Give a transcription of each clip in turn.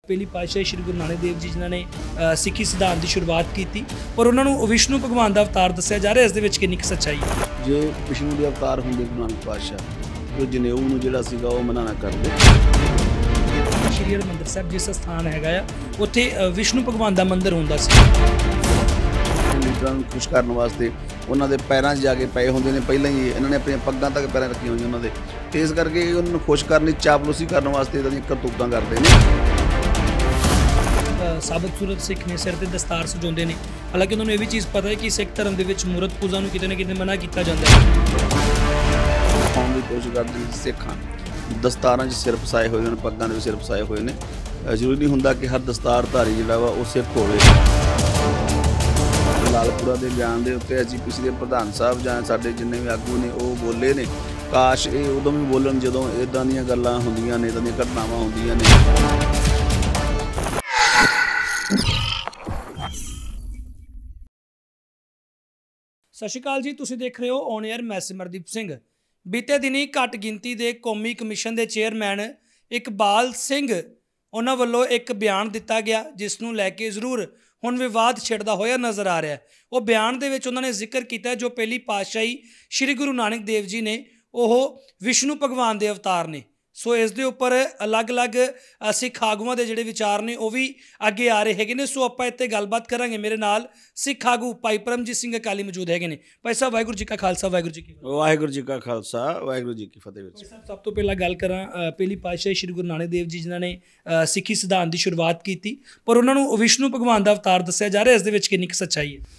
पहली पातशाही श्री गुरु नानक देव जी जिन्होंने सिक्खी सिद्धांत की शुरुआत की थी पर उन्होंने विष्णु भगवान का अवतार दसिया जा रहा है। इस दे विच कितनी सच्चाई है? जे विष्णु के अवतार होंगे गुरु नानक पातशाह तो जनेऊ नूं जिहड़ा सीगा वो मना ना करदे। श्री हरमंदिर साहिब जिस स्थान हैगा आ उत्थे विष्णु भगवान का मंदिर हुंदा सी। लीडरां नूं खुश करन वास्ते उन्हां दे पैरां 'च जाके पए हुंदे ने, पहिलां ही इन्हां ने अपणीਆਂ पग्गां तक पैरां रखीਆਂ होईਆਂ उन्हां दे, ते इस करके उन्हां नूं खुश करनी चापलूसी करन वास्ते इदां ਦੀਆਂ करतूतां ਕਰਦੇ ਨੇ। साबित सूरत सिख ने सिर ते दस्तार सजाउंदे ने, हालांकि उन्होंने ये भी चीज़ पता है कि सिख धर्म दे विच मूरत पूजा नूं किते ना किते मना किया जाता है। खाने की कोशिश करते हैं सिखां दस्तारां 'च सिर फसाए हुए ने, पग्गां दे सिर फसाए हुए ने। जरूरी नहीं हुंदा कि हर दस्तारधारी जिहड़ा वा वो सिख होवे। लालपुरा के बयान के उत्ते एसजीपीसी के प्रधान साहब जां साडे जिन्ने भी आगू ने वो बोले ने, काश ये उदों भी बोलन जदों इदां दीयां गल्लां हुंदियां ने, इदां दीयां घटनावां हुंदियां ने। सत श्री अकाल जी, तुसीं देख रहे हो ऑन एयर। मैं सिमरदीप सिंह। बीते दिनी घट गिनती के कौमी कमीशन के चेयरमैन इकबाल सिंह उन्हां वल्लों एक बयान दिता गया जिसनूं लैके जरूर हुण विवाद छिड़दा होया नज़र आ रहा है। वो बयान दे विच उन्होंने जिक्र किया जो पहली पातशाही श्री गुरु नानक देव जी ने वो विष्णु भगवान के अवतार ने। सो इस दे उपर अलग अलग सिख आगूआं दे जिहड़े विचार ने वो भी अगे आ रहे हैं। सो आपां इत्ते गलबात करांगे। मेरे नाल सिख आगू भाई परमजीत सिंह अकाली मौजूद है। भाई साहब वाहिगुरू जी का खालसा वाहिगुरू जी की फतेह। वाहिगुरू जी का खालसा वाहिगुरू जी की फतेह। सब तो पहला गल करा पहली पातशाही श्री गुरु नानक देव जी जिन्होंने सिक्खी सिद्धांत की शुरुआत की थी पर उन्होंने विष्णु भगवान का अवतार दसिया जा रहा है। इस दे विच कितनी सच्चाई है?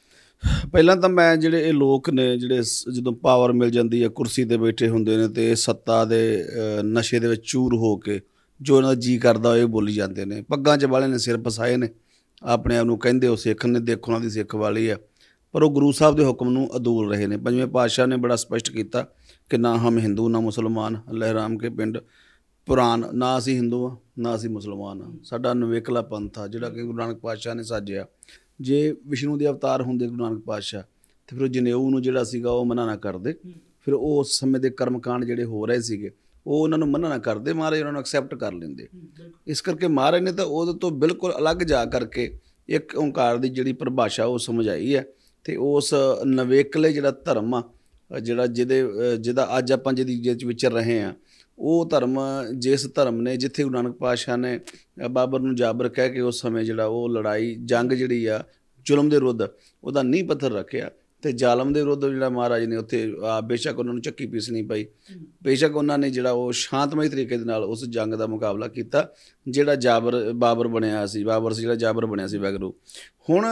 ਪਹਿਲਾਂ ਤਾਂ ਮੈਂ ਜਿਹੜੇ ਇਹ ਲੋਕ ਨੇ ਜਿਹੜੇ ਜਦੋਂ ਪਾਵਰ ਮਿਲ ਜਾਂਦੀ ਹੈ ਕੁਰਸੀ ਤੇ ਬੈਠੇ ਹੁੰਦੇ ਨੇ ਤੇ ਸੱਤਾ ਦੇ ਨਸ਼ੇ ਦੇ ਵਿੱਚ ਚੂਰ ਹੋ ਕੇ ਜੋ ਉਹਨਾਂ ਦਾ ਜੀ ਕਰਦਾ ਇਹ ਬੋਲੀ ਜਾਂਦੇ ਨੇ। ਪੱਗਾਂ 'ਚ ਵਾਲੇ ਨੇ ਸਿਰ ਫਸਾਏ ਨੇ, ਆਪਣੇ ਆਪ ਨੂੰ ਕਹਿੰਦੇ ਉਹ ਸਿੱਖ ਨੇ, ਦੇਖੋ ਉਹਨਾਂ ਦੀ ਸਿੱਖ ਵਾਲੀ ਆ, ਪਰ ਉਹ ਗੁਰੂ ਸਾਹਿਬ ਦੇ ਹੁਕਮ ਨੂੰ ਅਦੂਲ ਰਹੇ ਨੇ। ਪੰਜਵੇਂ ਪਾਤਸ਼ਾਹ ਨੇ ਬੜਾ ਸਪਸ਼ਟ ਕੀਤਾ ਕਿ ਨਾ ਹਮ ਹਿੰਦੂ ਨਾ ਮੁਸਲਮਾਨ, ਲਹਿਰਾਮ ਕੇ ਪਿੰਡ ਪੁਰਾਣ, ਨਾ ਅਸੀਂ ਹਿੰਦੂ ਆ ਨਾ ਅਸੀਂ ਮੁਸਲਮਾਨ ਆ, ਸਾਡਾ ਨਵੇਕਲਾ ਪੰਥ ਆ ਜਿਹੜਾ ਕਿ ਗੁਰੂ ਨਾਨਕ ਪਾਤਸ਼ਾਹ ਨੇ ਸਾਜਿਆ। जे विष्णु के अवतार होंगे गुरु नानक पातशाह तो फिर जनेऊ नूं जिहड़ा सीगा वो मना ना करदे, फिर वो उस समय के कर्मकांड जिहड़े हो रहे सीगे वो उन्होंने मना ना करदे, महाराज उन्होंने एक्सैप्ट कर लेंदे। इस करके महाराज ने तो वो तो बिल्कुल अलग जा करके एक ओंकार की जिहड़ी परिभाषा वो समझाई है तो उस नवेकले जिहड़ा धर्म आ जिहड़ा जिहदा अज आपां जिहदे विचर रहे हैं वो धर्म जिस धर्म ने जिथे गुरु नानक पातशाह ने बाबर नूं जाबर कह के उस समय जिहड़ा वो लड़ाई जंग जिहड़ी आ जुल्म के विरुद्ध उहदा नींह पत्थर रखिया तो जालम के विरुद्ध जिहड़ा महाराज ने उत्थे बेशक उन्होंने चक्की पीसनी पई, बेशक उन्होंने जिहड़ा वो शांतमई तरीके दे नाल उस जंग का मुकाबला किया जिहड़ा बाबर बनया सी, बाबर सी जिहड़ा जाबर बनया सी वाहिगुरू। हुण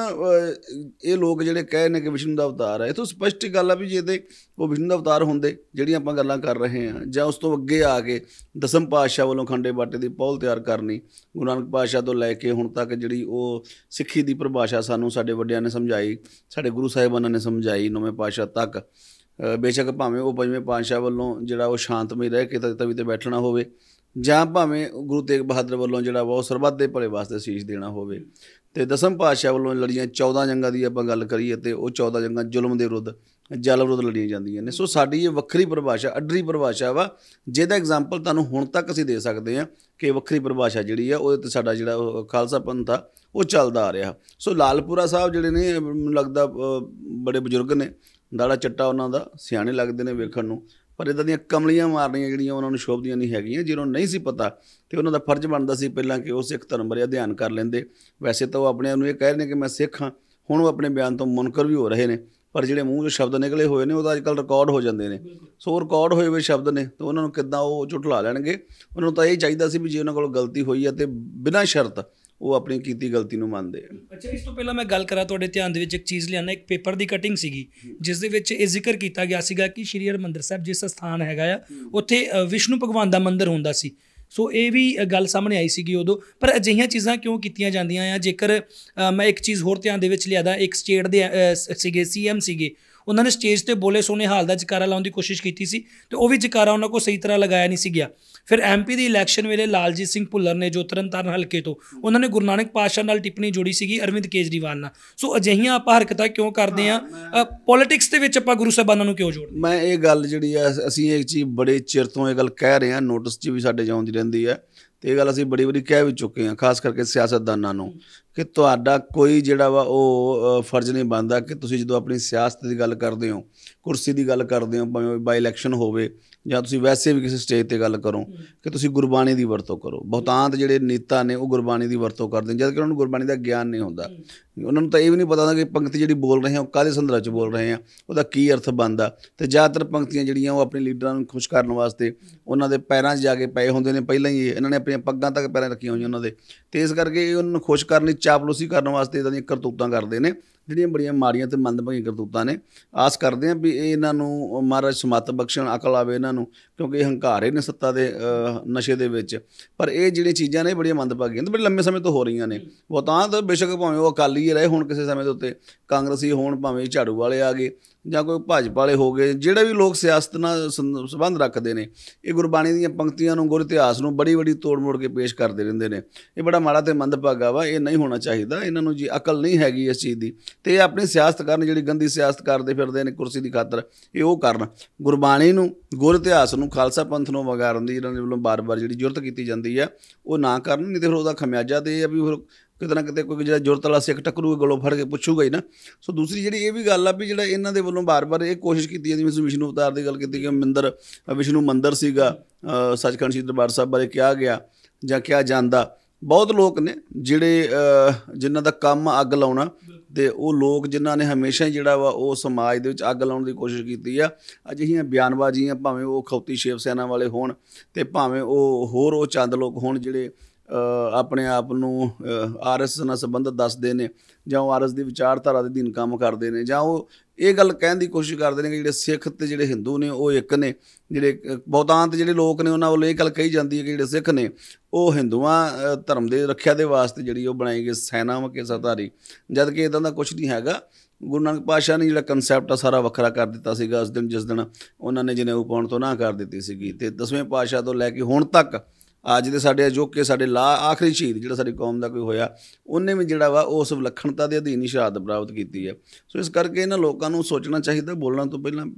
ये लोग जिहड़े कहे ने कि विष्णु का अवतार है, तो स्पष्ट गल आ भी जे वो विष्णु का अवतार होंदे जिहड़ियां आपां गल्लां कर रहे हैं जां उस तो अगे आके दसम पातशाह वालों खंडे बाटे की पौल तैयार करनी, गुरु नानक पातशाह तो लैके हुण तक जिहड़ी वो सिक्खी की परिभाषा सानूं साडे वड्डियां ने समझाई, साडे गुरु साहिबानां ने समझाई नौवें पातशाह तक, बेशक भावें वो पंजवें पातशाह वालों जिहड़ा वो शांतमई रह के तवी ते बैठना होवे जां भावें गुरु तेग बहादुर वालों जिहड़ा वो सरबत दे भले वास्ते शीश देना होवे। तो दसम पातशाह वालों लड़ियां 14 जंगां की आपां गल करिए तो वो 14 जंगां जुल्म के विरुद्ध जालम विरुद्ध लड़ियां जांदियां ने। सो साडी ये वक्री परिभाषा अडरी परिभाषा वा जिहदा एग्जाम्पल तुहानूं हुण तक असीं दे सकदे हां कि वक्री परिभाषा जिहड़ी आ उहदे ते साडा जिहड़ा खालसा पंथ आ वो चलदा आ रहा। सो लालपुरा साहब जिहड़े ने मैनूं लगदा बड़े बजुर्ग ने, दाड़ा चट्टा उन्हां दा, सियाणे लगदे ने वेखण नूं, पर इदां दीयां कमलियां मारनियां जिहड़ियां उन्हां नूं शोभदियां नहीं हैगियां। जिन्हों नहीं सी पता तो उन्हां दा फर्ज बनदा सी पहिलां कि वो सिख धर्म बारे अध्ययन कर लेंदे। वैसे तो वो अपने नूं ये कह रहे हैं कि मैं सिख हाँ, हुण वो अपने बयान तो मुनकर भी हो रहे हैं, पर जिहड़े मूँह चों शब्द निकले हुए ने वो तो अजकल रिकॉर्ड हो जाते हैं। सो रिकॉर्ड होए हुए शब्द ने तो उन्होंने किद्दां वो झुठला लैणगे। उन्होंने तो यही चाहिए सी भी जे उन्हां कोल गलती हुई है तो बिना शर्त वो अपनी कीती गलती नूं मंनदे। अच्छा, इस तो पहला मैं गल करा तुहाडे ध्यान दे विच एक चीज़ लियाना, एक पेपर की कटिंग सीगी जिस दे विच ये जिक्र किया गया सीगा कि श्री हरमंदिर साहिब जिस स्थान हैगा उत्थे विष्णु भगवान का मंदिर हुंदा सी। सो ये भी गल सामने आई सी उदों, पर अजिहियां चीज़ां क्यों कीतियां जांदियां आ? जेकर मैं एक चीज़ होर ध्यान दे विच लियादा, एक स्टेट दे सीगे CM सीगे, उन्होंने स्टेज पर बोले सोने हाल का जकारा लाने की कोशिश की सी तो वह भी जकारा उन्होंने को सही तरह लगाया नहीं सी गया। फिर MP की इलैक्शन वेले लालजीत सिंह भुल्लर ने जो तरनताਰਨ हल्के तो उन्होंने गुरु नानक पातशाह नाल टिप्पणी जोड़ी सी अरविंद केजरीवाल नाल। सो अजिहियां आपां हरकतां क्यों करते हैं? पॉलिटिक्स दे विच आपां गुरु साहिबानां नूं क्यों जोड़दे? मैं ये गल जिहड़ी है असीं एक चीज़ बड़े चिर तो ये गल कह रहे हैं, नोटिस 'च भी साडे आउंदी रहिंदी है ਤੇ ਇਹ ਗੱਲ ਅਸੀਂ ਬੜੀ ਵਾਰੀ ਕਹਿ ਵੀ ਚੁੱਕੇ ਹਾਂ, ਖਾਸ ਕਰਕੇ ਸਿਆਸਤਦਾਨਾਂ ਨੂੰ, ਕਿ ਤੁਹਾਡਾ ਕੋਈ ਜਿਹੜਾ ਵਾ ਉਹ ਫਰਜ਼ ਨਹੀਂ ਬਣਦਾ ਕਿ ਤੁਸੀਂ ਜਦੋਂ ਆਪਣੀ ਸਿਆਸਤ ਦੀ ਗੱਲ ਕਰਦੇ ਹੋ, ਕੁਰਸੀ ਦੀ ਗੱਲ ਕਰਦੇ ਹੋ, ਭਾਵੇਂ ਬਾਈ ਇਲੈਕਸ਼ਨ ਹੋਵੇ ਜਾਂ ਤੁਸੀਂ ਵੈਸੇ ਵੀ ਕਿਸੇ ਸਟੇਜ ਤੇ ਗੱਲ ਕਰੋ, ਕਿ ਤੁਸੀਂ ਗੁਰਬਾਣੀ ਦੀ ਵਰਤੋਂ ਕਰੋ। ਬਹੁਤਾਂਤ ਜਿਹੜੇ ਨੇਤਾ ਨੇ ਉਹ ਗੁਰਬਾਣੀ ਦੀ ਵਰਤੋਂ ਕਰਦੇ ਨੇ, ਜਦ ਕਿ ਉਹਨਾਂ ਨੂੰ ਗੁਰਬਾਣੀ ਦਾ ਗਿਆਨ ਨਹੀਂ ਹੁੰਦਾ। ਉਹਨਾਂ ਨੂੰ ਤਾਂ ਇਹ ਵੀ ਨਹੀਂ ਪਤਾ ਹੁੰਦਾ ਕਿ ਪੰਕਤੀ ਜਿਹੜੀ ਬੋਲ ਰਹੇ ਆ ਉਹ ਕਾਹਦੇ ਸੰਦਰਭ 'ਚ ਬੋਲ ਰਹੇ ਆ, ਉਹਦਾ ਕੀ ਅਰਥ ਬਣਦਾ। ਅਤੇ ਜ਼ਿਆਦਾਤਰ ਪੰਕਤੀਆਂ ਜਿਹੜੀਆਂ ਉਹ ਆਪਣੇ ਲੀਡਰਾਂ ਨੂੰ ਖੁਸ਼ ਕਰਨ ਵਾਸਤੇ ਉਹਨਾਂ ਦੇ ਪੈਰਾਂ 'ਚ ਜਾ ਕੇ ਪਏ ਹੁੰਦੇ ਨੇ। ਪਹਿਲਾਂ ਹੀ ਇਹਨਾਂ ਨੇ ਆਪਣੀਆਂ ਪੱਗਾਂ ਤੱਕ ਪੈਰਾਂ ਰੱਖੀਆਂ ਹੋਈਆਂ ਉਹਨਾਂ ਦੇ, ਅਤੇ ਇਸ ਕਰਕੇ ਇਹ ਉਹਨਾਂ ਨੂੰ ਖੁਸ਼ ਕਰਨ ਲਈ, ਚਾਪਲੂਸੀ ਕਰਨ ਵਾਸਤੇ ਇੱਦਾਂ ਦੀਆਂ ਕਰਤੂਤਾਂ ਕਰਦੇ ਨੇ, ਜਿਹੜੀਆਂ ਬੜੀਆਂ ਮਾੜੀਆਂ ਅਤੇ ਮੰਦਭਾਗੀਆਂ ਕਰਤੂਤਾਂ ਨੇ। ਆਸ ਕਰਦੇ ਹਾਂ ਵੀ ਇਹ ਇਹਨਾਂ ਨੂੰ ਮਹਾਰਾਜ ਸਮੱਤ ਬਖਸ਼ਣ, ਅਕਲ ਆਵੇ ਇਹਨਾਂ ਨੂੰ, ਕਿਉਂਕਿ ਇਹ ਹੰਕਾਰੇ ਨੇ ਸੱਤਾ ਦੇ ਨਸ਼ੇ ਦੇ ਵਿੱਚ। ਪਰ ਇਹ ਜਿਹੜੀਆਂ ਚੀਜ਼ਾਂ ਨੇ ਬੜੀਆਂ ਮੰਦਭਾਗੀਆਂ ਤੇ ਬੜੇ ਲੰਮੇ ਸਮੇਂ ਤੋਂ ਹੋ ਰਹੀਆਂ ਨੇ। ਬਹੁਤਾਂਤ ਬੇਸ਼ੱਕ ਭਾਵੇਂ ਉਹ ਅਕਾਲੀ ਹੀ ਰਹੇ ਹੋਣ ਕਿਸੇ ਸਮੇਂ ਦੇ ਉੱਤੇ, ਕਾਂਗਰਸੀ ਹੋਣ, ਭਾਵੇਂ ਝਾੜੂ ਵਾਲੇ ਆ ਗਏ ਜਾਂ ਕੋਈ ਭਾਜਪਾ ਵਾਲੇ ਹੋ ਗਏ, ਜਿਹੜੇ ਵੀ ਲੋਕ ਸਿਆਸਤ ਨਾਲ ਸੰਬੰਧ ਰੱਖਦੇ ਨੇ, ਇਹ ਗੁਰਬਾਣੀ ਦੀਆਂ ਪੰਕਤੀਆਂ ਨੂੰ, ਗੁਰ ਇਤਿਹਾਸ ਨੂੰ ਬੜੀ ਤੋੜ ਮੋੜ ਕੇ ਪੇਸ਼ ਕਰਦੇ ਰਹਿੰਦੇ ਨੇ। ਇਹ ਬੜਾ ਮਾੜਾ ਅਤੇ ਮੰਦਭਾਗਾ ਵਾ, ਇਹ ਨਹੀਂ ਹੋਣਾ ਚਾਹੀਦਾ। ਇਹਨਾਂ ਨੂੰ ਜੀ ਅਕਲ ਨਹੀਂ ਹੈਗੀ ਇਸ ਚੀਜ਼ ਦੀ, ਅਤੇ ਇਹ ਆਪਣੀ ਸਿਆਸਤ ਕਰਨ, ਜਿਹੜੀ ਗੰਦੀ ਸਿਆਸਤ ਕਰਦੇ ਫਿਰਦੇ ਨੇ ਕੁਰਸੀ ਦੀ ਖਾਤਰ, ਇਹ ਉਹ ਕਰਨ। ਗੁਰਬਾਣੀ ਨੂੰ, ਗੁਰ ਇਤਿਹਾਸ ਨੂੰ, ਖਾਲਸਾ ਪੰਥ ਨੂੰ ਵਗਾਰਨ ਦੀ ਇਹਨਾਂ ਦੇ ਵੱਲੋਂ ਬਾਰ-ਬਾਰ ਜਿਹੜੀ ਜ਼ਰੂਰਤ ਕੀਤੀ ਜਾਂਦੀ ਆ, ਉਹ ਨਾ ਕਰਨ। ਨਹੀਂ ਤਾਂ ਫਿਰ ਉਹਦਾ ਖਮਿਆਜਾ ਤਾਂ ਇਹ ਆ ਵੀ ਫਿਰ ਕਿਤੇ ਨਾ ਕਿਤੇ ਕੋਈ ਜਿਹੜਾ ਜ਼ਰੂਰਤ ਵਾਲਾ ਸਿੱਖ ਟੱਕਰੂਗਾ, ਗਲੋਂ ਫੜ ਕੇ ਪੁੱਛੂਗਾ ਹੀ ਨਾ। ਸੋ ਦੂਸਰੀ ਜਿਹੜੀ ਇਹ ਵੀ ਗੱਲ ਆ ਵੀ ਜਿਹੜਾ ਇਹਨਾਂ ਦੇ ਵੱਲੋਂ ਬਾਰ-ਬਾਰ ਇਹ ਕੋਸ਼ਿਸ਼ ਕੀਤੀ ਜਾਂਦੀ, ਜਿਵੇਂ ਵਿਸ਼ਨੂੰ ਅਵਤਾਰ ਦੀ ਗੱਲ ਕੀਤੀ ਕਿ ਵਿਸ਼ਨੂੰ ਮੰਦਰ ਸੀਗਾ, ਸੱਚਖੰਡ ਸ੍ਰੀ ਦਰਬਾਰ ਸਾਹਿਬ ਬਾਰੇ ਕਿਹਾ ਗਿਆ ਜਾਂ ਕਿਹਾ ਜਾਂਦਾ। ਬਹੁਤ ਲੋਕ ਨੇ ਜਿਹੜੇ ਜਿਨ੍ਹਾਂ ਦਾ ਕੰਮ ਅੱਗ ਲਾਉਣਾ, ਅਤੇ ਉਹ ਲੋਕ ਜਿਨ੍ਹਾਂ ਨੇ ਹਮੇਸ਼ਾ ਹੀ ਜਿਹੜਾ ਵਾ ਉਹ ਸਮਾਜ ਦੇ ਵਿੱਚ ਅੱਗ ਲਾਉਣ ਦੀ ਕੋਸ਼ਿਸ਼ ਕੀਤੀ ਆ। ਅਜਿਹੀਆਂ ਬਿਆਨਬਾਜ਼ੀਆਂ, ਭਾਵੇਂ ਉਹ ਖੌਤੀ ਸ਼ਿਵ ਸੈਨਾ ਵਾਲੇ ਹੋਣ ਅਤੇ ਭਾਵੇਂ ਉਹ ਚੰਦ ਲੋਕ ਹੋਣ ਜਿਹੜੇ ਆਪਣੇ ਆਪ ਨੂੰ RSS ਨਾਲ ਸੰਬੰਧਿਤ ਦੱਸਦੇ ਨੇ, ਜਾਂ ਉਹ RSS ਦੀ ਵਿਚਾਰਧਾਰਾ ਦੇ ਅਧੀਨ ਕੰਮ ਕਰਦੇ ਨੇ, ਜਾਂ ਉਹ ਇਹ ਗੱਲ ਕਹਿਣ ਦੀ ਕੋਸ਼ਿਸ਼ ਕਰਦੇ ਨੇ ਕਿ ਜਿਹੜੇ ਸਿੱਖ ਅਤੇ ਜਿਹੜੇ ਹਿੰਦੂ ਨੇ ਉਹ ਇੱਕ ਨੇ। ਜਿਹੜੇ ਬਹੁਤਾਂਤ ਜਿਹੜੇ ਲੋਕ ਨੇ ਉਹਨਾਂ ਵੱਲੋਂ ਇਹ ਗੱਲ ਕਹੀ ਜਾਂਦੀ ਹੈ ਕਿ ਜਿਹੜੇ ਸਿੱਖ ਨੇ ਉਹ ਹਿੰਦੂਆਂ ਧਰਮ ਦੇ ਰੱਖਿਆ ਦੇ ਵਾਸਤੇ ਜਿਹੜੀ ਉਹ ਬਣਾਈ ਗਈ ਸੈਨਾ ਵਾ ਕੇਸਾਧਾਰੀ, ਜਦ ਕਿ ਇੱਦਾਂ ਦਾ ਕੁਛ ਨਹੀਂ ਹੈਗਾ। ਗੁਰੂ ਨਾਨਕ ਪਾਤਸ਼ਾਹ ਨੇ ਜਿਹੜਾ ਕੰਸੈਪਟ ਆ ਸਾਰਾ ਵੱਖਰਾ ਕਰ ਦਿੱਤਾ ਸੀਗਾ ਉਸ ਦਿਨ, ਜਿਸ ਦਿਨ ਉਹਨਾਂ ਨੇ ਜਨੇਊ ਪਾਉਣ ਤੋਂ ਨਾ ਕਰ ਦਿੱਤੀ ਸੀਗੀ। ਅਤੇ 10ਵੇਂ ਪਾਤਸ਼ਾਹ ਤੋਂ ਲੈ ਕੇ ਹੁਣ ਤੱਕ ਅੱਜ ਦੇ ਸਾਡੇ ਅਜੋਕੇ ਸਾਡੇ ਆਖਰੀ ਸ਼ਹੀਦ ਜਿਹੜਾ ਸਾਡੀ ਕੌਮ ਦਾ ਕੋਈ ਹੋਇਆ, ਉਹਨੇ ਵੀ ਜਿਹੜਾ ਵਾ ਉਸ ਵਿਲੱਖਣਤਾ ਦੇ ਅਧੀਨ ਹੀ ਸ਼ਹਾਦਤ ਪ੍ਰਾਪਤ ਕੀਤੀ ਹੈ। ਸੋ ਇਸ ਕਰਕੇ ਇਹਨਾਂ ਲੋਕਾਂ ਨੂੰ ਸੋਚਣਾ ਚਾਹੀਦਾ ਬੋਲਣ ਤੋਂ ਪਹਿਲਾਂ।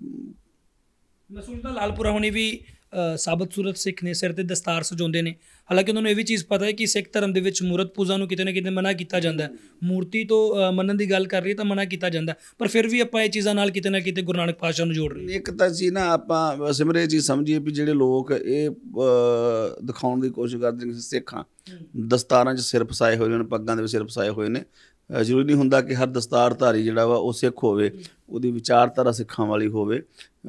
ਮੈਂ ਸੋਚਦਾ ਲਾਲਪੁਰਾ ਹੁਣੀ ਵੀ ਸਾਬਤ ਸੂਰਤ ਸਿੱਖ ਨੇ, ਸਿਰ 'ਤੇ ਦਸਤਾਰ ਸਜਾਉਂਦੇ ਨੇ। ਹਾਲਾਂਕਿ ਉਹਨਾਂ ਨੂੰ ਇਹ ਵੀ ਚੀਜ਼ ਪਤਾ ਹੈ ਕਿ ਸਿੱਖ ਧਰਮ ਦੇ ਵਿੱਚ ਮੂਰਤ ਪੂਜਾ ਨੂੰ ਕਿਤੇ ਨਾ ਕਿਤੇ ਮਨਾ ਕੀਤਾ ਜਾਂਦਾ, ਮੂਰਤੀ ਤੋਂ ਮੰਨਣ ਦੀ ਗੱਲ ਕਰ ਰਹੀ ਤਾਂ ਮਨਾ ਕੀਤਾ ਜਾਂਦਾ, ਪਰ ਫਿਰ ਵੀ ਆਪਾਂ ਇਹ ਚੀਜ਼ਾਂ ਨਾਲ ਕਿਤੇ ਨਾ ਕਿਤੇ ਗੁਰੂ ਨਾਨਕ ਪਾਤਸ਼ਾਹ ਨੂੰ ਜੋੜ ਰਹੇ। ਇੱਕ ਤਾਂ ਜੀ ਨਾ ਆਪਾਂ ਸਿਮਰੇ ਚੀਜ਼ ਸਮਝੀਏ ਵੀ ਜਿਹੜੇ ਲੋਕ ਇਹ ਦਿਖਾਉਣ ਦੀ ਕੋਸ਼ਿਸ਼ ਕਰਦੇ ਨੇ ਸਿੱਖ ਹਾਂ, ਦਸਤਾਰਾਂ 'ਚ ਸਿਰ ਫਸਾਏ ਹੋਏ ਨੇ, ਪੱਗਾਂ ਦੇ ਵਿੱਚ ਸਿਰ ਫਸਾਏ ਹੋਏ ਨੇ। ਜ਼ਰੂਰੀ ਨਹੀਂ ਹੁੰਦਾ ਕਿ ਹਰ ਦਸਤਾਰਧਾਰੀ ਜਿਹੜਾ ਵਾ ਉਹ ਸਿੱਖ ਹੋਵੇ, ਉਹਦੀ ਵਿਚਾਰਧਾਰਾ ਸਿੱਖਾਂ ਵਾਲੀ ਹੋਵੇ।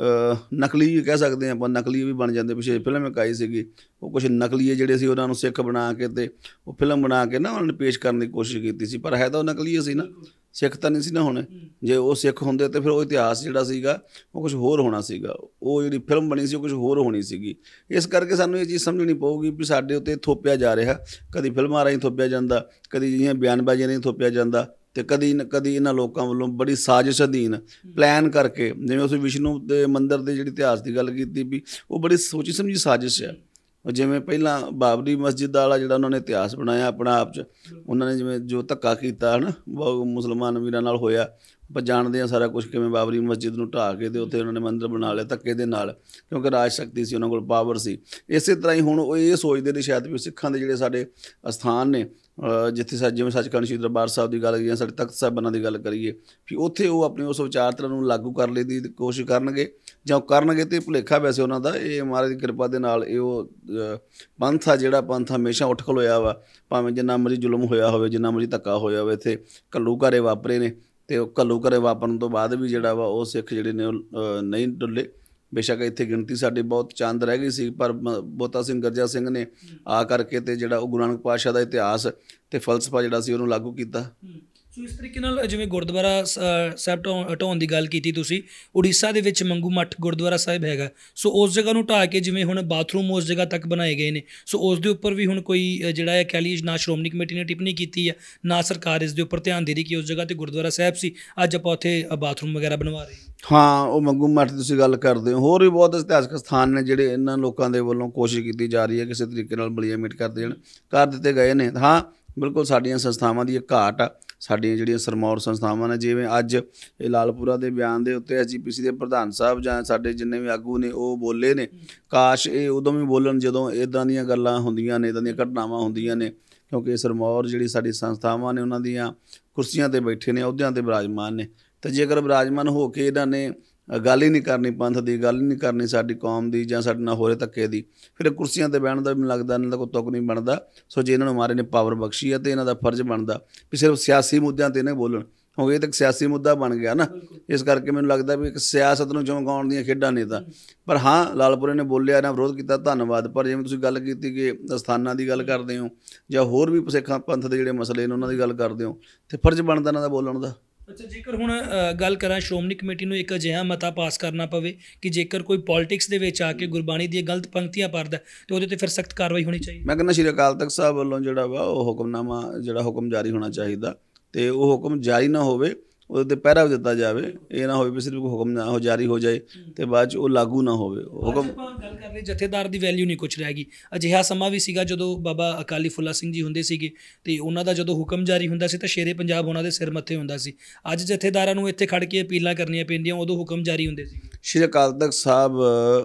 ਨਕਲੀ ਕਹਿ ਸਕਦੇ ਹਾਂ ਆਪਾਂ, ਨਕਲੀ ਵੀ ਬਣ ਜਾਂਦੇ। ਪਿੱਛੇ ਫਿਲਮ ਇੱਕ ਆਈ ਸੀਗੀ, ਉਹ ਕੁਛ ਨਕਲੀਏ ਜਿਹੜੇ ਸੀ ਉਹਨਾਂ ਨੂੰ ਸਿੱਖ ਬਣਾ ਕੇ ਅਤੇ ਉਹ ਫਿਲਮ ਬਣਾ ਕੇ ਨਾ ਉਹਨਾਂ ਨੇ ਪੇਸ਼ ਕਰਨ ਦੀ ਕੋਸ਼ਿਸ਼ ਕੀਤੀ ਸੀ, ਪਰ ਹੈ ਤਾਂ ਉਹ ਨਕਲੀਏ ਸੀ ਨਾ, ਸਿੱਖ ਤਾਂ ਨਹੀਂ ਸੀ ਨਾ ਹੋਣੇ। ਜੇ ਉਹ ਸਿੱਖ ਹੁੰਦੇ ਤਾਂ ਫਿਰ ਉਹ ਇਤਿਹਾਸ ਜਿਹੜਾ ਸੀਗਾ ਉਹ ਕੁਛ ਹੋਰ ਹੋਣਾ ਸੀਗਾ, ਉਹ ਜਿਹੜੀ ਫਿਲਮ ਬਣੀ ਸੀ ਉਹ ਕੁਛ ਹੋਰ ਹੋਣੀ ਸੀਗੀ। ਇਸ ਕਰਕੇ ਸਾਨੂੰ ਇਹ ਚੀਜ਼ ਸਮਝਣੀ ਪਊਗੀ ਵੀ ਸਾਡੇ ਉੱਤੇ ਥੋਪਿਆ ਜਾ ਰਿਹਾ, ਕਦੀ ਫਿਲਮਾਂ ਰਾਹੀਂ ਥੋਪਿਆ ਜਾਂਦਾ, ਕਦੀ ਜਿਹੀਆਂ ਬਿਆਨਬਾਜ਼ੀਆਂ ਰਾਹੀਂ ਥੋਪਿਆ ਜਾਂਦਾ, ਅਤੇ ਕਦੀ ਇਹਨਾਂ ਲੋਕਾਂ ਵੱਲੋਂ ਬੜੀ ਸਾਜ਼ਿਸ਼ ਅਧੀਨ ਪਲਾਨ ਕਰਕੇ, ਜਿਵੇਂ ਉਸ ਵਿਸ਼ਨੂੰ ਦੇ ਮੰਦਰ ਦੇ ਜਿਹੜੀ ਇਤਿਹਾਸ ਦੀ ਗੱਲ ਕੀਤੀ ਵੀ ਉਹ ਬੜੀ ਸੋਚੀ ਸਮਝੀ ਸਾਜ਼ਿਸ਼ ਹੈ। ਜਿਵੇਂ ਪਹਿਲਾਂ ਬਾਬਰੀ ਮਸਜਿਦ ਵਾਲਾ ਜਿਹੜਾ ਉਹਨਾਂ ਨੇ ਇਤਿਹਾਸ ਬਣਾਇਆ ਆਪਣਾ ਆਪ 'ਚ, ਉਹਨਾਂ ਨੇ ਜਿਵੇਂ ਜੋ ਧੱਕਾ ਕੀਤਾ ਹੈ ਨਾ ਮੁਸਲਮਾਨ ਵੀਰਾਂ ਨਾਲ ਹੋਇਆ, ਆਪਾਂ ਜਾਣਦੇ ਹਾਂ ਸਾਰਾ ਕੁਛ, ਕਿਵੇਂ ਬਾਬਰੀ ਮਸਜਿਦ ਨੂੰ ਢਾਹ ਕੇ ਅਤੇ ਉੱਥੇ ਉਹਨਾਂ ਨੇ ਮੰਦਰ ਬਣਾ ਲਿਆ ਧੱਕੇ ਦੇ ਨਾਲ, ਕਿਉਂਕਿ ਰਾਜ ਸ਼ਕਤੀ ਸੀ, ਉਹਨਾਂ ਕੋਲ ਪਾਵਰ ਸੀ। ਇਸੇ ਤਰ੍ਹਾਂ ਹੀ ਹੁਣ ਉਹ ਇਹ ਸੋਚਦੇ ਨੇ ਸ਼ਾਇਦ ਵੀ ਸਿੱਖਾਂ ਦੇ ਜਿਹੜੇ ਸਾਡੇ ਅਸਥਾਨ ਨੇ, ਜਿੱਥੇ ਜਿਵੇਂ ਸੱਚਖੰਡ ਸ੍ਰੀ ਦਰਬਾਰ ਸਾਹਿਬ ਦੀ ਗੱਲ ਕਰੀਏ, ਸਾਡੇ ਤਖਤ ਸਾਹਿਬਾਨਾਂ ਦੀ ਗੱਲ ਕਰੀਏ, ਵੀ ਉੱਥੇ ਉਹ ਆਪਣੀ ਉਸ ਵਿਚਾਰਧਾਰਾ ਨੂੰ ਲਾਗੂ ਕਰਨ ਲਈ ਦੀ ਕੋਸ਼ਿਸ਼ ਕਰਨਗੇ, ਜਾਂ ਉਹ ਕਰਨਗੇ ਅਤੇ ਭੁਲੇਖਾ ਵੈਸੇ ਉਹਨਾਂ ਦਾ। ਇਹ ਮਹਾਰਾਜ ਦੀ ਕਿਰਪਾ ਦੇ ਨਾਲ ਇਹ ਉਹ ਪੰਥ ਆ ਜਿਹੜਾ ਪੰਥ ਹਮੇਸ਼ਾ ਉੱਠ ਖਲੋਇਆ ਵਾ, ਭਾਵੇਂ ਜਿੰਨਾ ਮਰਜ਼ੀ ਜ਼ੁਲਮ ਹੋਇਆ ਹੋਵੇ, ਜਿੰਨਾ ਮਰਜ਼ੀ ਧੱਕਾ ਹੋਇਆ ਹੋਵੇ। ਇੱਥੇ ਘੱਲੂਘਾਰੇ ਵਾਪਰੇ ਨੇ, ਅਤੇ ਉਹ ਘੱਲੂਘਾਰੇ ਵਾਪਰਨ ਤੋਂ ਬਾਅਦ ਵੀ ਜਿਹੜਾ ਵਾ ਉਹ ਸਿੱਖ ਜਿਹੜੇ ਨੇ ਉਹ ਨਹੀਂ ਡੁੱਲੇ। ਬੇਸ਼ੱਕ ਇੱਥੇ ਗਿਣਤੀ ਸਾਡੀ ਬਹੁਤ ਚੰਦ ਰਹਿ ਗਈ ਸੀ, ਪਰ ਬੋਤਾ ਸਿੰਘ ਗਰਜਾ ਸਿੰਘ ਨੇ ਆ ਕਰਕੇ ਅਤੇ ਜਿਹੜਾ ਉਹ ਗੁਰੂ ਨਾਨਕ ਪਾਤਸ਼ਾਹ ਦਾ ਇਤਿਹਾਸ ਅਤੇ ਫਲਸਫਾ ਜਿਹੜਾ ਸੀ ਉਹਨੂੰ ਲਾਗੂ ਕੀਤਾ। ਸੋ ਇਸ ਤਰੀਕੇ ਨਾਲ ਜਿਵੇਂ ਗੁਰਦੁਆਰਾ ਸਾਹਿਬ ਢਾਉਣ ਦੀ ਗੱਲ ਕੀਤੀ ਤੁਸੀਂ, ਉੜੀਸਾ ਦੇ ਵਿੱਚ ਮੰਗੂ ਮੱਠ ਗੁਰਦੁਆਰਾ ਸਾਹਿਬ ਹੈਗਾ, ਸੋ ਉਸ ਜਗ੍ਹਾ ਨੂੰ ਢਾਹ ਕੇ ਜਿਵੇਂ ਹੁਣ ਬਾਥਰੂਮ ਉਸ ਜਗ੍ਹਾ ਤੱਕ ਬਣਾਏ ਗਏ ਨੇ, ਸੋ ਉਸ ਦੇ ਉੱਪਰ ਵੀ ਹੁਣ ਕੋਈ ਜਿਹੜਾ ਹੈ ਕਹਿ ਲਈਏ ਨਾ ਸ਼੍ਰੋਮਣੀ ਕਮੇਟੀ ਨੇ ਟਿੱਪਣੀ ਕੀਤੀ ਹੈ, ਨਾ ਸਰਕਾਰ ਇਸ ਦੇ ਉੱਪਰ ਧਿਆਨ ਦੇ ਰਹੀ ਕਿ ਉਸ ਜਗ੍ਹਾ 'ਤੇ ਗੁਰਦੁਆਰਾ ਸਾਹਿਬ ਸੀ, ਅੱਜ ਆਪਾਂ ਉੱਥੇ ਬਾਥਰੂਮ ਵਗੈਰਾ ਬਣਵਾ ਰਹੇ ਹਾਂ। ਉਹ ਮੰਗੂ ਮੱਠ ਦੀ ਤੁਸੀਂ ਗੱਲ ਕਰਦੇ ਹੋ, ਹੋਰ ਵੀ ਬਹੁਤ ਇਤਿਹਾਸਕ ਸਥਾਨ ਨੇ ਜਿਹੜੇ ਇਹਨਾਂ ਲੋਕਾਂ ਦੇ ਵੱਲੋਂ ਕੋਸ਼ਿਸ਼ ਕੀਤੀ ਜਾ ਰਹੀ ਹੈ ਕਿਸੇ ਤਰੀਕੇ ਨਾਲ ਬਲੀਆ ਮੀਟ ਕਰ ਦਿੱਤੇ ਗਏ ਨੇ। ਹਾਂ ਬਿਲਕੁਲ ਸਾਡੀਆਂ ਸੰਸਥਾਵਾਂ ਦੀ ਇਹ ਘਾਟ ਆ, ਸਾਡੀਆਂ ਜਿਹੜੀਆਂ ਸਰਮੌਰ ਸੰਸਥਾਵਾਂ ਨੇ, ਜਿਵੇਂ ਅੱਜ ਇਹ ਲਾਲਪੁਰਾ ਦੇ ਬਿਆਨ ਦੇ ਉੱਤੇ ਐਸਜੀਪੀਸੀ ਦੇ ਪ੍ਰਧਾਨ ਸਾਹਿਬ ਜਾਂ ਸਾਡੇ ਜਿੰਨੇ ਵੀ ਆਗੂ ਨੇ ਉਹ ਬੋਲੇ ਨੇ, ਕਾਸ਼ ਇਹ ਉਦੋਂ ਵੀ ਬੋਲਣ ਜਦੋਂ ਇੱਦਾਂ ਦੀਆਂ ਗੱਲਾਂ ਹੁੰਦੀਆਂ ਨੇ, ਇੱਦਾਂ ਦੀਆਂ ਘਟਨਾਵਾਂ ਹੁੰਦੀਆਂ ਨੇ, ਕਿਉਂਕਿ ਸਰਮੌਰ ਜਿਹੜੀ ਸਾਡੀ ਸੰਸਥਾਵਾਂ ਨੇ ਉਹਨਾਂ ਦੀਆਂ ਕੁਰਸੀਆਂ 'ਤੇ ਬੈਠੇ ਨੇ, ਅਹੁਦਿਆਂ 'ਤੇ ਵਿਰਾਜਮਾਨ ਨੇ। ਅਤੇ ਜੇਕਰ ਵਿਰਾਜਮਾਨ ਹੋ ਕੇ ਇਹਨਾਂ ਨੇ ਗੱਲ ਹੀ ਨਹੀਂ ਕਰਨੀ ਪੰਥ ਦੀ, ਗੱਲ ਹੀ ਨਹੀਂ ਕਰਨੀ ਸਾਡੀ ਕੌਮ ਦੀ ਜਾਂ ਸਾਡੇ ਨਾਲ ਹੋ ਰਹੇ ਧੱਕੇ ਦੀ, ਫਿਰ ਕੁਰਸੀਆਂ 'ਤੇ ਬਹਿਣ ਦਾ ਮੈਨੂੰ ਲੱਗਦਾ ਇਹਨਾਂ ਦਾ ਕੋਈ ਤੁੱਕ ਨਹੀਂ ਬਣਦਾ। ਸੋ ਜੇ ਇਹਨਾਂ ਨੂੰ ਮਹਾਰਾਜ ਨੇ ਪਾਵਰ ਬਖਸ਼ੀ ਹੈ ਤਾਂ ਇਹਨਾਂ ਦਾ ਫਰਜ਼ ਬਣਦਾ ਵੀ ਸਿਰਫ ਸਿਆਸੀ ਮੁੱਦਿਆਂ 'ਤੇ ਨਾ ਬੋਲਣ, ਕਿਉਂਕਿ ਇਹ ਤਾਂ ਇੱਕ ਸਿਆਸੀ ਮੁੱਦਾ ਬਣ ਗਿਆ ਨਾ। ਇਸ ਕਰਕੇ ਮੈਨੂੰ ਲੱਗਦਾ ਵੀ ਇੱਕ ਸਿਆਸਤ ਨੂੰ ਚਮਕਾਉਣ ਦੀਆਂ ਖੇਡਾਂ ਨੇ ਤਾਂ। ਪਰ ਹਾਂ, ਲਾਲਪੁਰੇ ਨੇ ਬੋਲਿਆ, ਇਹਨਾਂ ਵਿਰੋਧ ਕੀਤਾ, ਧੰਨਵਾਦ। ਪਰ ਜਿਵੇਂ ਤੁਸੀਂ ਗੱਲ ਕੀਤੀ ਕਿ ਅਸਥਾਨਾਂ ਦੀ ਗੱਲ ਕਰਦੇ ਹੋ ਜਾਂ ਹੋਰ ਵੀ ਸਿੱਖਾਂ ਪੰਥ ਦੇ ਜਿਹੜੇ ਮਸਲੇ ਨੇ ਉਹਨਾਂ ਦੀ ਗੱਲ ਕਰਦੇ ਹੋ, ਅਤੇ ਫਰਜ਼ ਬਣਦਾ ਇਹਨਾਂ ਦਾ ਬੋਲਣ ਦਾ। ਅੱਛਾ, ਜੇਕਰ ਹੁਣ ਗੱਲ ਕਰਾਂ ਸ਼੍ਰੋਮਣੀ ਕਮੇਟੀ ਨੂੰ ਇੱਕ ਅਜਿਹਾ ਮਤਾ ਪਾਸ ਕਰਨਾ ਪਵੇ ਕਿ ਜੇਕਰ ਕੋਈ ਪੋਲਿਟਿਕਸ ਦੇ ਵਿੱਚ ਆ ਕੇ ਗੁਰਬਾਣੀ ਦੀਆਂ ਗਲਤ ਪੰਕਤੀਆਂ ਪੜ੍ਹਦਾ ਤਾਂ ਉਹਦੇ 'ਤੇ ਫਿਰ ਸਖਤ ਕਾਰਵਾਈ ਹੋਣੀ ਚਾਹੀਦੀ। ਮੈਂ ਕਹਿੰਦਾ ਸ਼੍ਰੀ ਅਕਾਲ ਤਖਤ ਸਾਹਿਬ ਵੱਲੋਂ ਜਿਹੜਾ ਵਾ ਉਹ ਹੁਕਮਨਾਮਾ ਜਿਹੜਾ ਹੁਕਮ ਜਾਰੀ ਹੋਣਾ ਚਾਹੀਦਾ, ਅਤੇ ਉਹ ਹੁਕਮ ਜਾਰੀ ਨਾ ਹੋਵੇ ਉਹਦੇ 'ਤੇ ਪਹਿਰਾ ਵੀ ਦਿੱਤਾ ਜਾਵੇ। ਇਹ ਨਾ ਹੋਵੇ ਵੀ ਸਿਰਫ ਹੁਕਮ ਨਾ ਹੋ ਜਾਰੀ ਹੋ ਜਾਏ ਅਤੇ ਬਾਅਦ 'ਚ ਉਹ ਲਾਗੂ ਨਾ ਹੋਵੇ ਹੁਕਮ। ਆਪਾਂ ਗੱਲ ਕਰ ਰਹੇ ਜਥੇਦਾਰ ਦੀ ਵੈਲਿਊ ਨਹੀਂ ਕੁਛ ਰਹਿ ਗਈ। ਅਜਿਹਾ ਸਮਾਂ ਵੀ ਸੀਗਾ ਜਦੋਂ ਬਾਬਾ ਅਕਾਲੀ ਫੁੱਲਾ ਸਿੰਘ ਜੀ ਹੁੰਦੇ ਸੀਗੇ ਅਤੇ ਉਹਨਾਂ ਦਾ ਜਦੋਂ ਹੁਕਮ ਜਾਰੀ ਹੁੰਦਾ ਸੀ ਤਾਂ ਸ਼ੇਰੇ ਪੰਜਾਬ ਉਹਨਾਂ ਦੇ ਸਿਰ ਮੱਥੇ ਹੁੰਦਾ ਸੀ। ਅੱਜ ਜਥੇਦਾਰਾਂ ਨੂੰ ਇੱਥੇ ਖੜ੍ਹ ਕੇ ਅਪੀਲਾਂ ਕਰਨੀਆਂ ਪੈਂਦੀਆਂ, ਉਦੋਂ ਹੁਕਮ ਜਾਰੀ ਹੁੰਦੇ ਸੀ। ਸ਼੍ਰੀ ਅਕਾਲ ਤਖਤ ਸਾਹਿਬ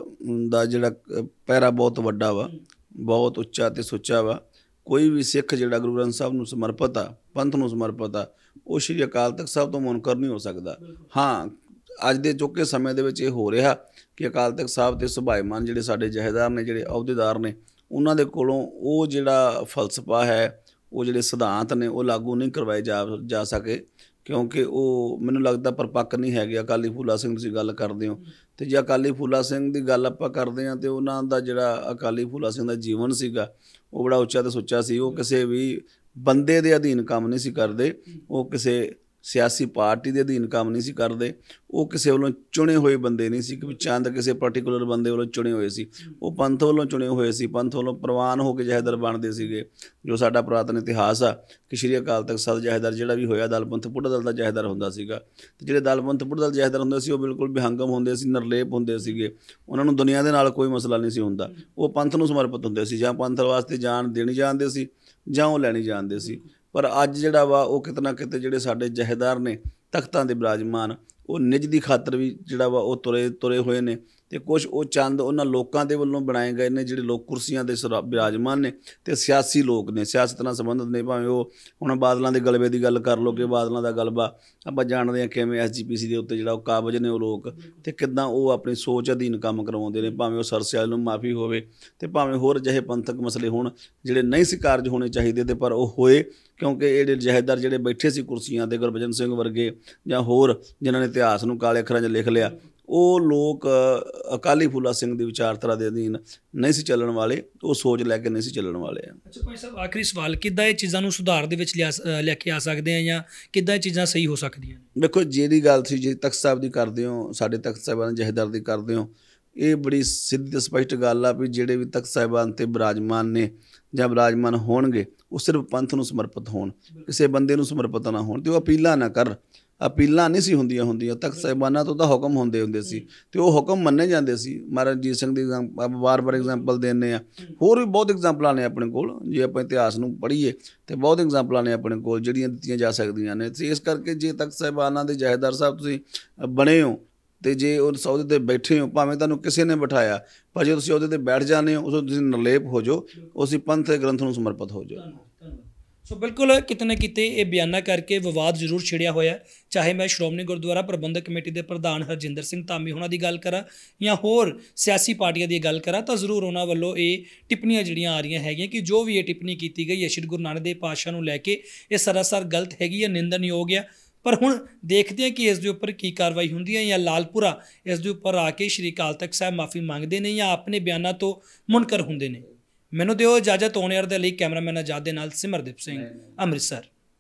ਦਾ ਜਿਹੜਾ ਪਹਿਰਾ ਬਹੁਤ ਵੱਡਾ ਵਾ, ਬਹੁਤ ਉੱਚਾ ਅਤੇ ਸੁੱਚਾ ਵਾ। ਕੋਈ ਵੀ ਸਿੱਖ ਜਿਹੜਾ ਗੁਰੂ ਗ੍ਰੰਥ ਸਾਹਿਬ ਨੂੰ ਸਮਰਪਿਤ ਆ, ਪੰਥ ਨੂੰ ਸਮਰਪਿਤ ਆ, ਉਹ ਸ਼੍ਰੀ ਅਕਾਲ ਤਖਤ ਸਾਹਿਬ ਤੋਂ ਮੁਨਕਰ ਨਹੀਂ ਹੋ ਸਕਦਾ। ਹਾਂ, ਅੱਜ ਦੇ ਚੁੱਕੇ ਸਮੇਂ ਦੇ ਵਿੱਚ ਇਹ ਹੋ ਰਿਹਾ ਕਿ ਅਕਾਲ ਤਖਤ ਸਾਹਿਬ 'ਤੇ ਸੁਭਾਈਮਾਨ ਜਿਹੜੇ ਸਾਡੇ ਜਥੇਦਾਰ ਨੇ, ਜਿਹੜੇ ਅਹੁਦੇਦਾਰ ਨੇ, ਉਹਨਾਂ ਦੇ ਕੋਲੋਂ ਉਹ ਜਿਹੜਾ ਫਲਸਫਾ ਹੈ, ਉਹ ਜਿਹੜੇ ਸਿਧਾਂਤ ਨੇ, ਉਹ ਲਾਗੂ ਨਹੀਂ ਕਰਵਾਏ ਜਾ ਸਕੇ, ਕਿਉਂਕਿ ਉਹ ਮੈਨੂੰ ਲੱਗਦਾ ਪਰਪੱਕ ਨਹੀਂ ਹੈਗੇ। ਅਕਾਲੀ ਫੂਲਾ ਸਿੰਘ ਤੁਸੀਂ ਗੱਲ ਕਰਦੇ ਹੋ, ਅਤੇ ਜੇ ਅਕਾਲੀ ਫੂਲਾ ਸਿੰਘ ਦੀ ਗੱਲ ਆਪਾਂ ਕਰਦੇ ਹਾਂ ਤਾਂ ਉਹਨਾਂ ਦਾ ਜਿਹੜਾ ਅਕਾਲੀ ਫੂਲਾ ਸਿੰਘ ਦਾ ਜੀਵਨ ਸੀਗਾ ਉਹ ਬੜਾ ਉੱਚਾ ਅਤੇ ਸੁੱਚਾ ਸੀ। ਉਹ ਕਿਸੇ ਵੀ ਬੰਦੇ ਦੇ ਅਧੀਨ ਕੰਮ ਨਹੀਂ ਸੀ ਕਰਦੇ, ਉਹ ਕਿਸੇ ਸਿਆਸੀ ਪਾਰਟੀ ਦੇ ਅਧੀਨ ਕੰਮ ਨਹੀਂ ਸੀ ਕਰਦੇ, ਉਹ ਕਿਸੇ ਵੱਲੋਂ ਚੁਣੇ ਹੋਏ ਬੰਦੇ ਨਹੀਂ ਸੀ ਕਿ ਚੰਦ ਕਿਸੇ ਪਰਟੀਕੂਲਰ ਬੰਦੇ ਵੱਲੋਂ ਚੁਣੇ ਹੋਏ ਸੀ। ਉਹ ਪੰਥ ਵੱਲੋਂ ਚੁਣੇ ਹੋਏ ਸੀ, ਪੰਥ ਵੱਲੋਂ ਪ੍ਰਵਾਨ ਹੋ ਕੇ ਜਥੇਦਾਰ ਬਣਦੇ ਸੀਗੇ। ਜੋ ਸਾਡਾ ਪੁਰਾਤਨ ਇਤਿਹਾਸ ਆ ਕਿ ਸ਼੍ਰੀ ਅਕਾਲ ਤਖਤ ਸਾਹਿਬ ਜਥੇਦਾਰ ਜਿਹੜਾ ਵੀ ਹੋਇਆ ਦਲ ਪੰਥ ਬੁੱਢਾ ਦਲ ਦਾ ਜਥੇਦਾਰ ਹੁੰਦਾ ਸੀਗਾ, ਅਤੇ ਜਿਹੜੇ ਦਲ ਪੰਥ ਬੁੱਢਾ ਦਲ ਜਥੇਦਾਰ ਹੁੰਦੇ ਸੀ ਉਹ ਬਿਲਕੁਲ ਵਿਹੰਗਮ ਹੁੰਦੇ ਸੀ, ਨਿਰਲੇਪ ਹੁੰਦੇ ਸੀਗੇ। ਉਹਨਾਂ ਨੂੰ ਦੁਨੀਆ ਦੇ ਨਾਲ ਕੋਈ ਮਸਲਾ ਨਹੀਂ ਸੀ ਹੁੰਦਾ। ਉਹ ਪੰਥ ਨੂੰ ਸਮਰਪਿਤ ਹੁੰਦੇ ਸੀ, ਜਾਂ ਪੰਥ ਵਾਸਤੇ ਜਾਨ ਦੇਣੀ ਜਾਣਦੇ ਸੀ ਜਾਂ ਉਹ ਲੈਣੀ ਜਾਣਦੇ ਸੀ। ਪਰ ਅੱਜ ਜਿਹੜਾ ਵਾ ਉਹ ਕਿਤੇ ਨਾ ਕਿਤੇ ਜਿਹੜੇ ਸਾਡੇ ਜਥੇਦਾਰ ਨੇ ਤਖਤਾਂ ਦੇ ਬਿਰਾਜਮਾਨ, ਉਹ ਨਿੱਜ ਦੀ ਖਾਤਰ ਵੀ ਜਿਹੜਾ ਵਾ ਉਹ ਤੁਰੇ ਹੋਏ ਨੇ, ਅਤੇ ਕੁਛ ਉਹ ਚੰਦ ਉਹਨਾਂ ਲੋਕਾਂ ਦੇ ਵੱਲੋਂ ਬਣਾਏ ਗਏ ਨੇ ਜਿਹੜੇ ਲੋਕ ਕੁਰਸੀਆਂ ਦੇ ਬਿਰਾਜਮਾਨ ਨੇ, ਅਤੇ ਸਿਆਸੀ ਲੋਕ ਨੇ, ਸਿਆਸਤ ਨਾਲ ਸੰਬੰਧਿਤ ਨੇ। ਭਾਵੇਂ ਉਹ ਹੁਣ ਬਾਦਲਾਂ ਦੇ ਗਲਬੇ ਦੀ ਗੱਲ ਕਰ ਲਓ ਕਿ ਬਾਦਲਾਂ ਦਾ ਗਲਬਾ ਆਪਾਂ ਜਾਣਦੇ ਹਾਂ ਕਿਵੇਂ ਐਸਜੀਪੀਸੀ ਦੇ ਉੱਤੇ ਜਿਹੜਾ ਉਹ ਕਾਬਜ਼ ਨੇ ਉਹ ਲੋਕ, ਅਤੇ ਕਿੱਦਾਂ ਉਹ ਆਪਣੀ ਸੋਚ ਅਧੀਨ ਕੰਮ ਕਰਵਾਉਂਦੇ ਨੇ। ਭਾਵੇਂ ਉਹ ਸਰਸੇ ਵਾਲੇ ਨੂੰ ਮਾਫੀ ਹੋਵੇ, ਅਤੇ ਭਾਵੇਂ ਹੋਰ ਅਜਿਹੇ ਪੰਥਕ ਮਸਲੇ ਹੋਣ ਜਿਹੜੇ ਨਹੀਂ ਸੀ ਕਾਰਜ ਹੋਣੇ ਚਾਹੀਦੇ, ਅਤੇ ਪਰ ਉਹ ਹੋਏ, ਕਿਉਂਕਿ ਇਹ ਜਿਹੜੇ ਜਥੇਦਾਰ ਜਿਹੜੇ ਬੈਠੇ ਸੀ ਕੁਰਸੀਆਂ 'ਤੇ, ਗੁਰਬਚਨ ਸਿੰਘ ਵਰਗੇ ਜਾਂ ਹੋਰ ਜਿਨ੍ਹਾਂ ਨੇ ਇਤਿਹਾਸ ਨੂੰ ਕਾਲੇ ਅੱਖਰਾਂ 'ਚ ਲਿਖ ਲਿਆ, ਉਹ ਲੋਕ ਅਕਾਲੀ ਫੂਲਾ ਸਿੰਘ ਦੀ ਵਿਚਾਰਧਾਰਾ ਦੇ ਅਧੀਨ ਨਹੀਂ ਸੀ ਚੱਲਣ ਵਾਲੇ, ਉਹ ਸੋਚ ਲੈ ਕੇ ਨਹੀਂ ਸੀ ਚੱਲਣ ਵਾਲੇ। ਅੱਛਾ ਭਾਈ ਸਾਹਿਬ, ਆਖਰੀ ਸਵਾਲ, ਕਿੱਦਾਂ ਇਹ ਚੀਜ਼ਾਂ ਨੂੰ ਸੁਧਾਰ ਦੇ ਵਿੱਚ ਲੈ ਕੇ ਆ ਸਕਦੇ ਆ, ਜਾਂ ਕਿੱਦਾਂ ਇਹ ਚੀਜ਼ਾਂ ਸਹੀ ਹੋ ਸਕਦੀਆਂ ਨੇ? ਦੇਖੋ, ਜਿਹੜੀ ਗੱਲ ਤੁਸੀਂ ਜੇ ਤਖਤ ਸਾਹਿਬ ਦੀ ਕਰਦੇ ਹੋ, ਸਾਡੇ ਤਖਤ ਸਾਹਿਬਾਨ ਜਥੇਦਾਰ ਦੀ ਕਰਦੇ ਹੋ, ਇਹ ਬੜੀ ਸਿੱਧੀ ਅਤੇ ਸਪਸ਼ਟ ਗੱਲ ਆ ਵੀ ਜਿਹੜੇ ਵੀ ਤਖਤ ਸਾਹਿਬਾਨ 'ਤੇ ਬਿਰਾਜਮਾਨ ਨੇ ਜਾਂ ਬਿਰਾਜਮਾਨ ਹੋਣਗੇ ਉਹ ਸਿਰਫ ਪੰਥ ਨੂੰ ਸਮਰਪਿਤ ਹੋਣ, ਕਿਸੇ ਬੰਦੇ ਨੂੰ ਸਮਰਪਿਤ ਨਾ ਹੋਣ, ਅਤੇ ਉਹ ਅਪੀਲਾਂ ਨਾ ਕਰਨ। ਅਪੀਲਾਂ ਨਹੀਂ ਸੀ ਹੁੰਦੀਆਂ ਤਖਤ ਸਾਹਿਬਾਨਾਂ ਤੋਂ ਤਾਂ ਹੁਕਮ ਹੁੰਦੇ ਸੀ, ਅਤੇ ਉਹ ਹੁਕਮ ਮੰਨੇ ਜਾਂਦੇ ਸੀ। ਮਹਾਰਾਜਾ ਰਣਜੀਤ ਸਿੰਘ ਦੀ ਆਪਾਂ ਵਾਰ-ਵਾਰ ਐਗਜ਼ਾਮਪਲ ਦਿੰਦੇ ਹਾਂ, ਹੋਰ ਵੀ ਬਹੁਤ ਐਗਜ਼ਾਮਪਲਾਂ ਨੇ ਆਪਣੇ ਕੋਲ। ਜੇ ਆਪਾਂ ਇਤਿਹਾਸ ਨੂੰ ਪੜ੍ਹੀਏ ਤਾਂ ਬਹੁਤ ਐਗਜ਼ਾਮਪਲਾਂ ਨੇ ਆਪਣੇ ਕੋਲ ਜਿਹੜੀਆਂ ਦਿੱਤੀਆਂ ਜਾ ਸਕਦੀਆਂ ਨੇ। ਅਤੇ ਇਸ ਕਰਕੇ ਜੇ ਤਖਤ ਸਾਹਿਬਾਨਾਂ ਦੇ ਜਥੇਦਾਰ ਸਾਹਿਬ ਤੁਸੀਂ ਬਣੇ ਹੋ, ਅਤੇ ਜੇ ਉਸ ਅਹੁਦੇ 'ਤੇ ਬੈਠੇ ਹੋ, ਭਾਵੇਂ ਤੁਹਾਨੂੰ ਕਿਸੇ ਨੇ ਬਿਠਾਇਆ, ਪਰ ਜੇ ਤੁਸੀਂ ਉਹਦੇ 'ਤੇ ਬੈਠ ਜਾਂਦੇ ਹੋ, ਉਸ ਤੁਸੀਂ ਨਿਰਲੇਪ ਹੋ ਜਾਓ, ਉਸੇ ਪੰਥ ਦੇ ਗ੍ਰੰਥ ਨੂੰ ਸਮਰਪਿਤ ਹੋ ਜਾਓ। ਸੋ ਬਿਲਕੁਲ ਕਿਤੇ ਨਾ ਕਿਤੇ ਇਹ ਬਿਆਨਾਂ ਕਰਕੇ ਵਿਵਾਦ ਜ਼ਰੂਰ ਛਿੜਿਆ ਹੋਇਆ, ਚਾਹੇ ਮੈਂ ਸ਼੍ਰੋਮਣੀ ਗੁਰਦੁਆਰਾ ਪ੍ਰਬੰਧਕ ਕਮੇਟੀ ਦੇ ਪ੍ਰਧਾਨ ਹਰਜਿੰਦਰ ਸਿੰਘ ਧਾਮੀ ਉਹਨਾਂ ਦੀ ਗੱਲ ਕਰਾਂ ਜਾਂ ਹੋਰ ਸਿਆਸੀ ਪਾਰਟੀਆਂ ਦੀ ਗੱਲ ਕਰਾਂ, ਤਾਂ ਜ਼ਰੂਰ ਉਹਨਾਂ ਵੱਲੋਂ ਇਹ ਟਿੱਪਣੀਆਂ ਜਿਹੜੀਆਂ ਆ ਰਹੀਆਂ ਹੈਗੀਆਂ ਕਿ ਜੋ ਵੀ ਇਹ ਟਿੱਪਣੀ ਕੀਤੀ ਗਈ ਹੈ ਸ਼੍ਰੀ ਗੁਰੂ ਨਾਨਕ ਦੇਵ ਪਾਤਸ਼ਾਹ ਨੂੰ ਲੈ ਕੇ, ਇਹ ਸਰਾਸਰ ਗਲਤ ਹੈਗੀ ਹੈ, ਨਿੰਦਣਯੋਗ ਹੈ। ਪਰ ਹੁਣ ਦੇਖਦੇ ਹਾਂ ਕਿ ਇਸ ਦੇ ਉੱਪਰ ਕੀ ਕਾਰਵਾਈ ਹੁੰਦੀ ਹੈ, ਜਾਂ ਲਾਲਪੁਰਾ ਇਸ ਦੇ ਉੱਪਰ ਆ ਕੇ ਸ਼੍ਰੀ ਅਕਾਲ ਤਖਤ ਸਾਹਿਬ ਮਾਫੀ ਮੰਗਦੇ ਨੇ ਜਾਂ ਆਪਣੇ ਬਿਆਨਾਂ ਤੋਂ ਮੁਨਕਰ ਹੁੰਦੇ ਨੇ। ਮੈਨੂੰ ਦਿਓ ਇਜਾਜ਼ਤ। ਆਉਣ ਵਾਲੇ ਦੇ ਲਈ ਕੈਮਰਾਮੈਨ ਆਜ਼ਾਦ ਦੇ ਨਾਲ ਸਿਮਰਦੀਪ ਸਿੰਘ, ਅੰਮ੍ਰਿਤਸਰ।